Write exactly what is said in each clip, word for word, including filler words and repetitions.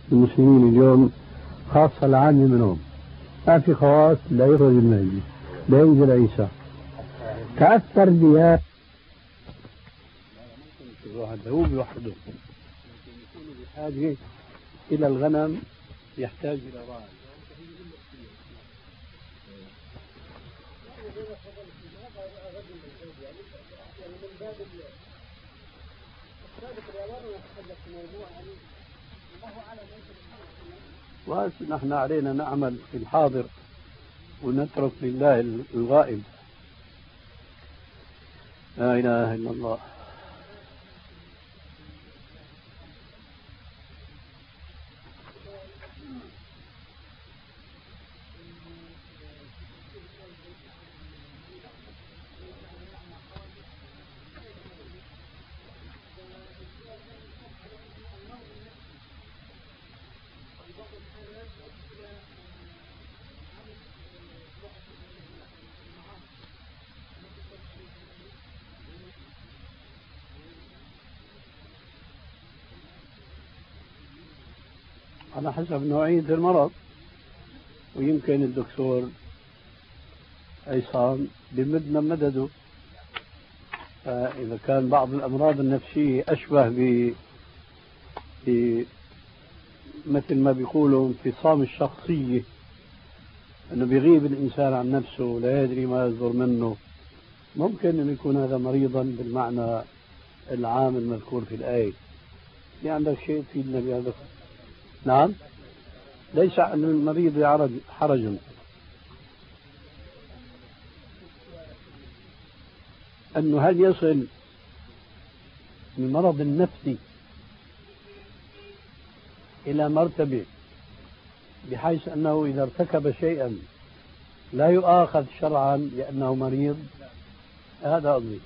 المسلمين اليوم، خاصة العامة منهم. ما في خواص، لا يخرج المهدي، لا ينزل عيسى. تأثر بها هو لوحده، يكون بحاجة إلى الغنم، يحتاج إلى راعي. ونحن علينا نعمل في الحاضر ونترك لله الغائب. لا إله إلا الله. على حسب نوعية المرض، ويمكن الدكتور عصام بمدنا مدده. فإذا كان بعض الأمراض النفسية أشبه ب مثل ما بيقولوا انفصام الشخصية، أنه بيغيب الإنسان عن نفسه لا يدري ما يصدر منه، ممكن أن يكون هذا مريضا بالمعنى العام المذكور في الآية. في عندك شيء تفيدنا بهذا؟ نعم، ليس عن المريض حرج. أنه هل يصل المرض النفسي إلى مرتبة بحيث أنه إذا ارتكب شيئا لا يؤاخذ شرعا لأنه مريض؟ هذا قصدي.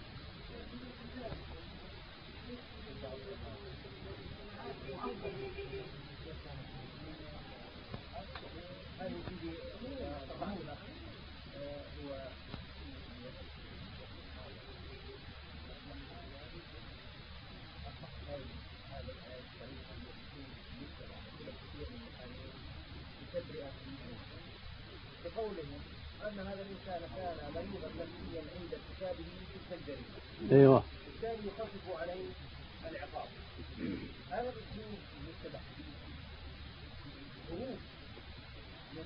بقولهم أن هذا الإنسان كان مريضا نفسيا عند ارتكابه تلك الجريمة. أيوه. بالتالي يخفف عليه العقاب. هذا الأسلوب يتبع هروب من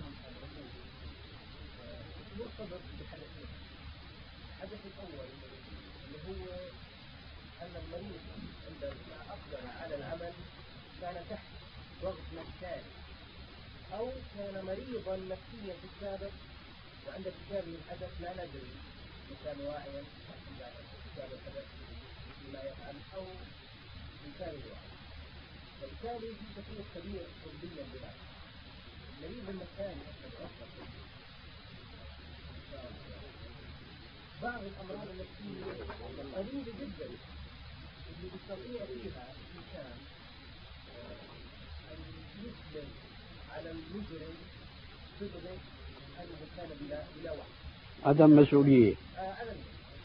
مرتبط بحدثين. الحدث الأول اللي هو أن المريض عندما أقدم على العمل كان تحت ضغط نفساني، أو كان مريضا نفسيا في السابق وعند ارتكابه الحدث لا ندري إن كان واعيا ارتكاب الحدث بما يفعل أو إن كان واعي. فبالتالي في تفريق كبير طبيا بذلك. المريض النفساني بعض الأمراض النفسية قليلة جدا اللي يستطيع فيها الإنسان أن يثبت على المجرم صدق أنه كان بلا بلا وعي. عدم مسؤولية. آه عدم.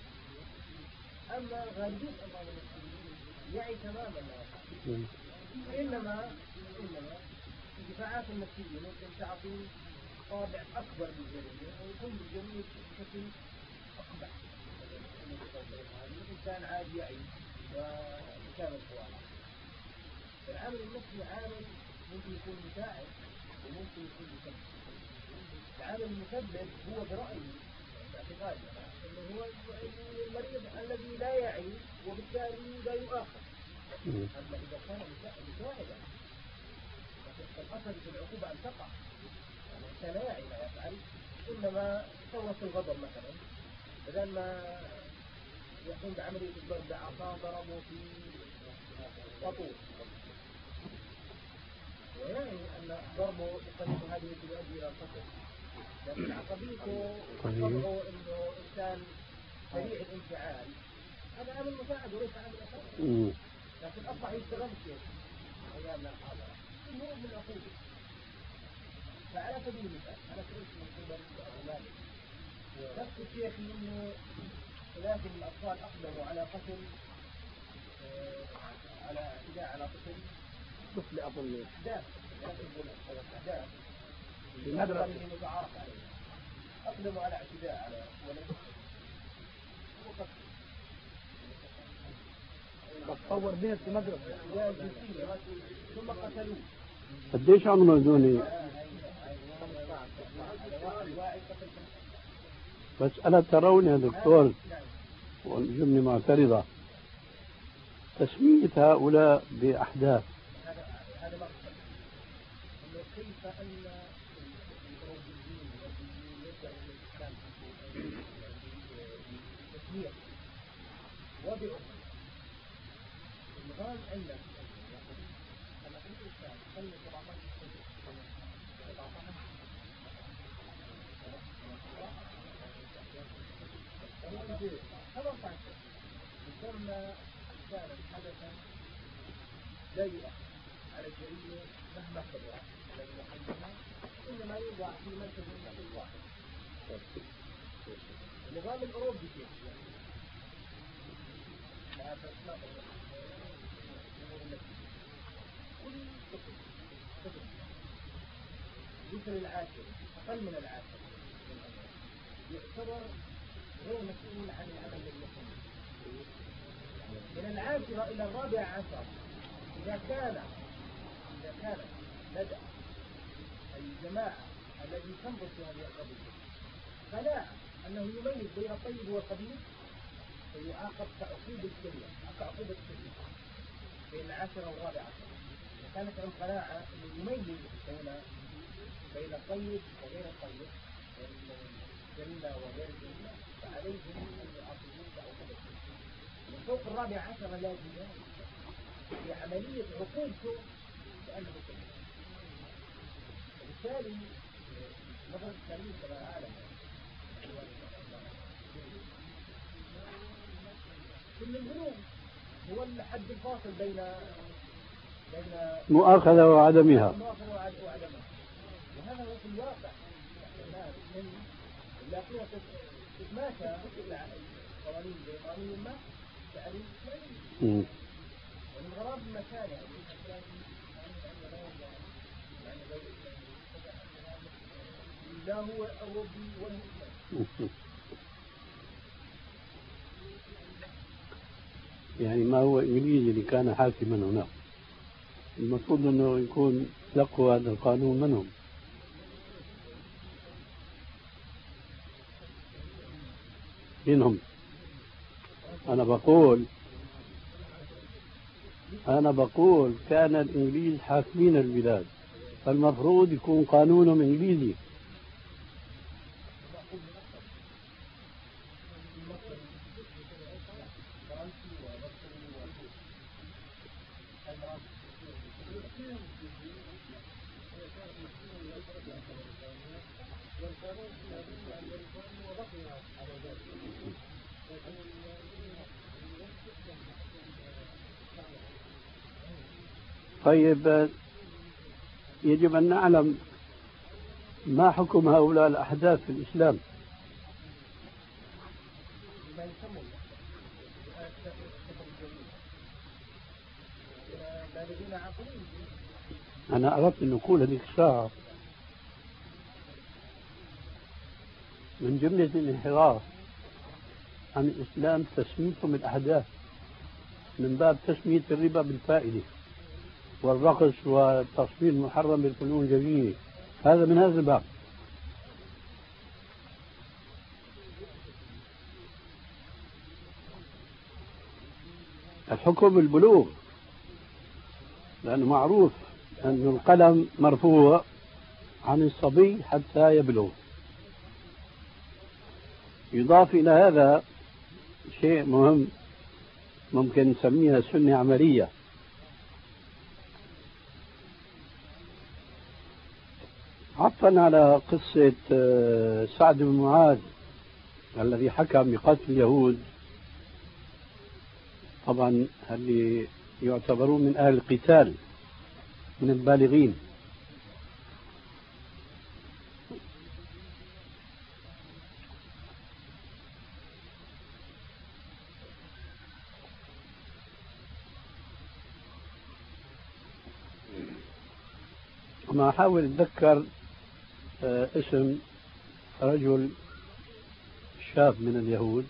أما غالبية الأمراض النفسية يعي تماما ما يفعل. إنما إنما الدفاعات النفسية ممكن تعطي طابع أكبر للجريمة ويكون الجريمة بشكل أقبح. الإنسان عادي يعي وكان الحوار. العامل النفسي عامل ممكن يكون مساعد وممكن يكون مسبب. العامل المسبب هو برأيي باعتقادي انه هو المريض الذي لا يعي وبالتالي لا يؤاخذ. اما اذا كان مساعدا فالاصل في العقوبه ان تقع. يعني الانسان لا يعي ما يفعل، انما ثوره الغضب مثلا بدل ما يقوم بعمليه الضرب بعصا ضربه في قطوط، ويعني أن ضربه بطريقة هذه تؤدي إلى القتل، لكن عصبيته وطبعه إنه إنسان سريع الانفعال هذا عامل مساعد وليس عامل أساسي، لكن أصبح يستغل شيء أيامنا الحاضرة هو من العقوبة. فعلى سبيل المثال أنا سئلت من قبل مالك نفس الشيء في إنه ثلاثة من الأطفال أقدموا على قتل على اعتداء على طفل الطفل أظن أحداث أحداث المدرسة اللي متعارف عليه أقدموا على اعتداء على ولد تصور بيت في مدرسة ثم قتلوه. قديش عمره دوني؟ بس ألا ترون يا دكتور والجملة معترضة تسمية هؤلاء بأحداث هذا ما كيف أن الأوروبيين يبدأوا بالإسلام تسمية وضعوا النظام عندنا أنا في الإسلام خلي سبعتاشر سبعتاشر ثم كانت حدثا لا يؤخر على الجريمة مهما كبرت على المحلمة إنما يوضع في مركز من واحد. النظام الأوروبي كيف كل طفل طفل يوصل العاشر أقل من العاشر يعتبر غير مسؤول عن العمل اليومي. من العاشرة إلى الرابع عشر إذا كان إذا كان لدى الجماعة الذي تنظر في هذه القضية قناعة أنه يميز بين الطيب والخبيث فيعاقب كعقوبة الشريعة كعقوبة الشريعة بين العاشرة والرابع عشر. إذا كانت عن قناعة أنه يميز بين بين الطيب وغير الطيب بين الجريمة وغير الجريمة فعليهم أن يعاقبون كعقوبة الشريعة. من فوق الرابع عشر لازم في عملية عقوبته لأنه كبير. وبالتالي نظرة التاريخ إلى العالم كل البنوك هو الحد الفاصل بين بين مؤاخذة وعدمها. مؤاخذة وعدمها. وهذا هو في الواقع الناس من اللاقية تتماشى القوانين بقانون ما تعريف إسلامي. ومن غراب المكان يعني لا هو أوروبي ولا إسلامي. يعني ما هو إنجليزي اللي كان حاكما هناك المفروض أنه يكون لقوا هذا القانون منهم. منهم. أنا بقول أنا بقول كان الإنجليز حاكمين البلاد فالمفروض يكون قانونهم إنجليزي. طيب يجب أن نعلم ما حكم هؤلاء الأحداث في الإسلام. أنا أردت أن أقول هذيك الساعة من جملة الانحراف عن الإسلام تسميتهم الأحداث من باب تسمية الربا بالفائدة والرقص والتصوير المحرم بالفنون الجميلة. هذا من هذا الباب. الحكم البلوغ لأنه معروف أن القلم مرفوع عن الصبي حتى يبلغ. يضاف إلى هذا شيء مهم ممكن نسميها سنة عملية. عطفا على قصة سعد بن معاذ الذي حكم بقتل اليهود، طبعا اللي يعتبرون من أهل القتال من البالغين. ما أحاول أتذكر آه اسم رجل شاب من اليهود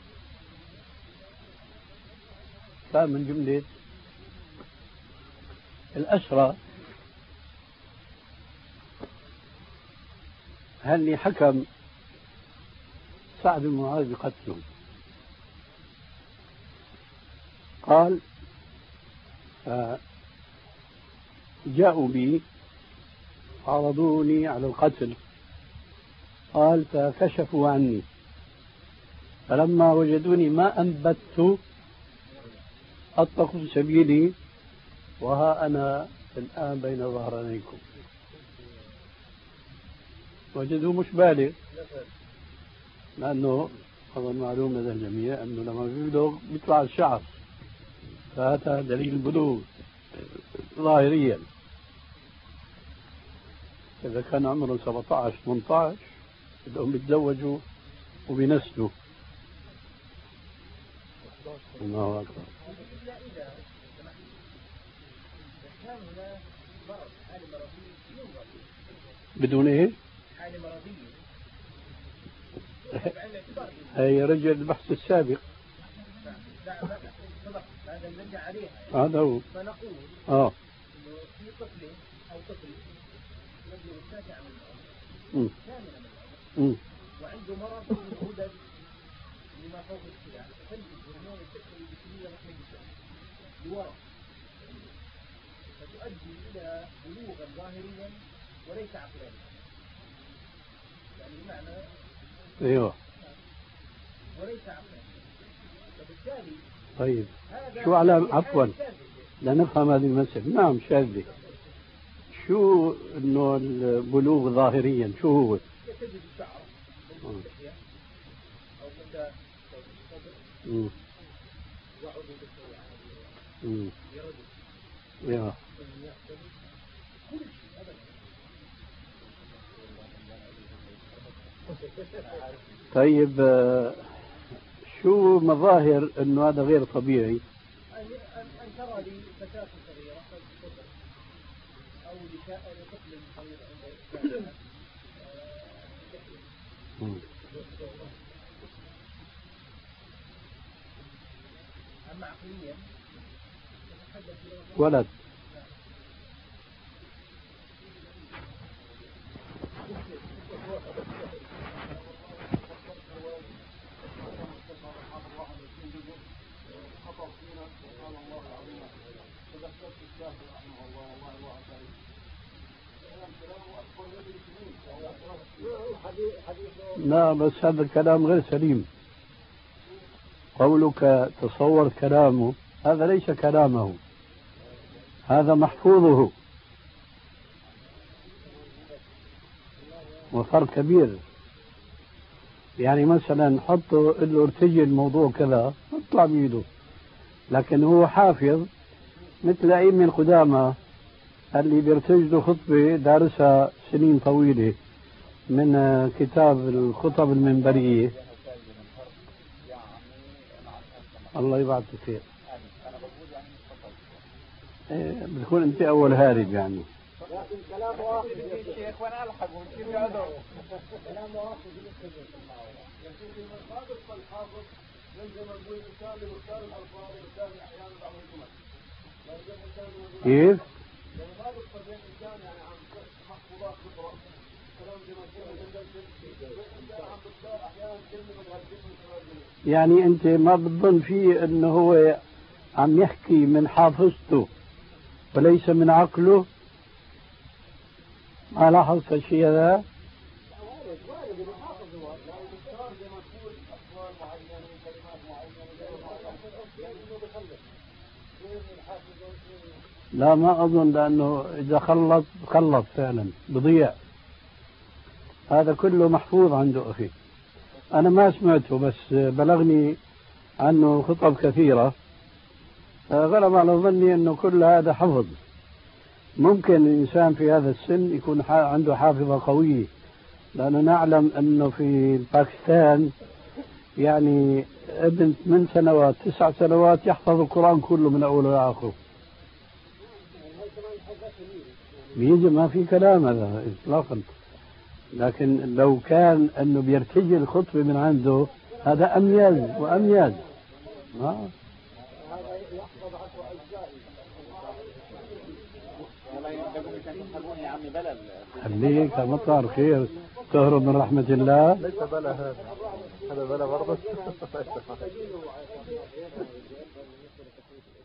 كان من جملة الأسرى هل حكم سعد بن معاذ بقتلهم. قال جاءوا بي عرضوني على القتل. قال فكشفوا عني فلما وجدوني ما أنبت أطلقوا سبيلي وها أنا الآن بين ظهرانيكم. وجدوا مش بالغ لأنه أظن معلوم لدى الجميع أنه لما بيبلغ بيطلع الشعر فهذا دليل البلوغ ظاهريا. إذا كان عمره سبعة عشر ثمانية عشر بدهم يتزوجوا وبينسلوا. الله أكبر. بدون ايه؟ حالة مرضية. هي رجل البحث السابق. هذا نرجع عليها. هذا هو. فنقول اه انه في طفل او طفل يبلغ التاسع من العمر كاملا من العمر وعنده مرض من الغدد لما فوق السلاح تنتج هرمون السكر الجسمية رحم الجسم لورا فتؤدي الى بلوغا ظاهريا وليس عقلانيا. يعني بمعنى ايوه وليس عقلانيا. فبالتالي طيب شو على عفوا لنفهم هذه المسألة. نعم شاذة. شو انه البلوغ ظاهريا شو هو؟ تجد الشعر او متى امم امم يا طيب شو مظاهر انه هذا غير طبيعي؟ ان ترى لي فتاة صغيرة او لطفل صغير عنده اما عقليا ولد لا بس هذا الكلام غير سليم. قولك تصور كلامه هذا ليس كلامه هذا محفوظه وفرق كبير. يعني مثلا حطه قل له ارتجي الموضوع كذا اطلع بيده لكن هو حافظ مثل أئمة القدامى اللي بيرتجلوا خطبة دارسها سنين طويلة من كتاب الخطب المنبرية. الله يبعثك خير. إيه بتكون انت اول هارب يعني. لكن كلام واحد يا شيخ وانا الحق وكيف يعذر كلام واحد لكن في المصادر فالحافظ يلزم نقول الانسان لمختار الالفاظ والانسان احيانا بعض الجمل. كيف؟ يعني ما بيقصد الانسان يعني عن محفوظات كبرى كلام يعني انت ما بتظن فيه انه هو عم يحكي من حافظته وليس من عقله؟ ما لاحظت الشيء هذا؟ لا ما أظن لأنه إذا خلط خلط فعلا بضيع. هذا كله محفوظ عنده أخي. أنا ما سمعته بس بلغني عنه خطب كثيرة غلب على ظني أنه كل هذا حفظ. ممكن الإنسان في هذا السن يكون عنده حافظة قوية لأنه نعلم أنه في باكستان يعني ابن ثمان سنوات تسع سنوات يحفظ القرآن كله من أوله لآخره. بيجي ما في كلام هذا إطلاقا. لكن لو كان أنه بيرتجي الخطبة من عنده هذا أميز وأميز. ما خليك مطلع الخير تهرب من رحمة الله. ليس بلا هذا هذا بلا برضه